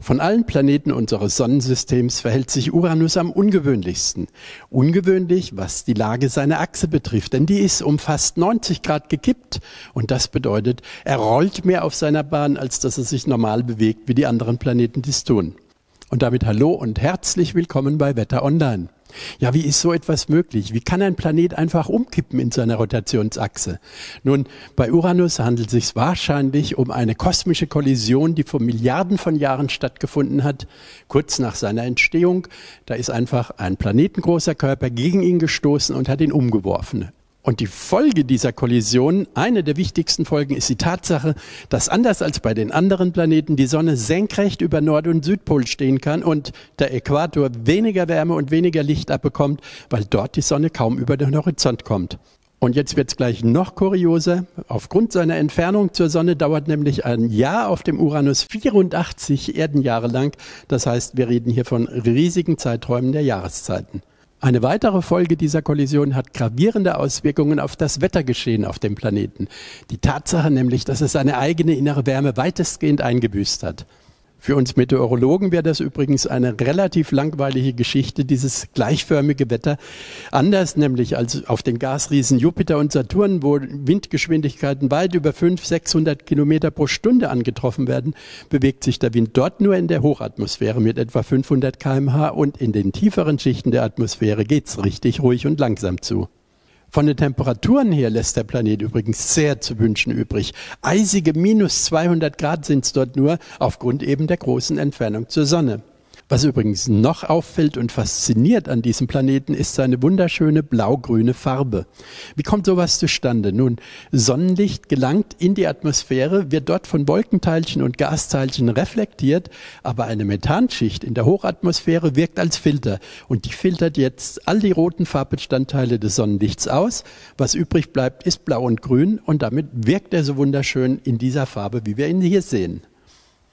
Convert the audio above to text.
Von allen Planeten unseres Sonnensystems verhält sich Uranus am ungewöhnlichsten. Ungewöhnlich, was die Lage seiner Achse betrifft, denn die ist um fast 90 Grad gekippt. Und das bedeutet, er rollt mehr auf seiner Bahn, als dass er sich normal bewegt, wie die anderen Planeten dies tun. Und damit hallo und herzlich willkommen bei Wetter Online. Ja, wie ist so etwas möglich? Wie kann ein Planet einfach umkippen in seiner Rotationsachse? Nun, bei Uranus handelt es sich wahrscheinlich um eine kosmische Kollision, die vor Milliarden von Jahren stattgefunden hat, kurz nach seiner Entstehung. Da ist einfach ein planetengroßer Körper gegen ihn gestoßen und hat ihn umgeworfen. Und die Folge dieser Kollision, eine der wichtigsten Folgen, ist die Tatsache, dass anders als bei den anderen Planeten die Sonne senkrecht über Nord- und Südpol stehen kann und der Äquator weniger Wärme und weniger Licht abbekommt, weil dort die Sonne kaum über den Horizont kommt. Und jetzt wird es gleich noch kurioser. Aufgrund seiner Entfernung zur Sonne dauert nämlich ein Jahr auf dem Uranus 84 Erdenjahre lang. Das heißt, wir reden hier von riesigen Zeiträumen der Jahreszeiten. Eine weitere Folge dieser Kollision hat gravierende Auswirkungen auf das Wettergeschehen auf dem Planeten. Die Tatsache nämlich, dass es seine eigene innere Wärme weitestgehend eingebüßt hat. Für uns Meteorologen wäre das übrigens eine relativ langweilige Geschichte, dieses gleichförmige Wetter. Anders nämlich als auf den Gasriesen Jupiter und Saturn, wo Windgeschwindigkeiten weit über 500-600 Kilometer pro Stunde angetroffen werden, bewegt sich der Wind dort nur in der Hochatmosphäre mit etwa 500 km/h und in den tieferen Schichten der Atmosphäre geht's richtig ruhig und langsam zu. Von den Temperaturen her lässt der Planet übrigens sehr zu wünschen übrig. Eisige minus 200 Grad sind es dort nur, aufgrund eben der großen Entfernung zur Sonne. Was übrigens noch auffällt und fasziniert an diesem Planeten, ist seine wunderschöne blau-grüne Farbe. Wie kommt sowas zustande? Nun, Sonnenlicht gelangt in die Atmosphäre, wird dort von Wolkenteilchen und Gasteilchen reflektiert, aber eine Methanschicht in der Hochatmosphäre wirkt als Filter und die filtert jetzt all die roten Farbbestandteile des Sonnenlichts aus. Was übrig bleibt, ist blau und grün und damit wirkt er so wunderschön in dieser Farbe, wie wir ihn hier sehen.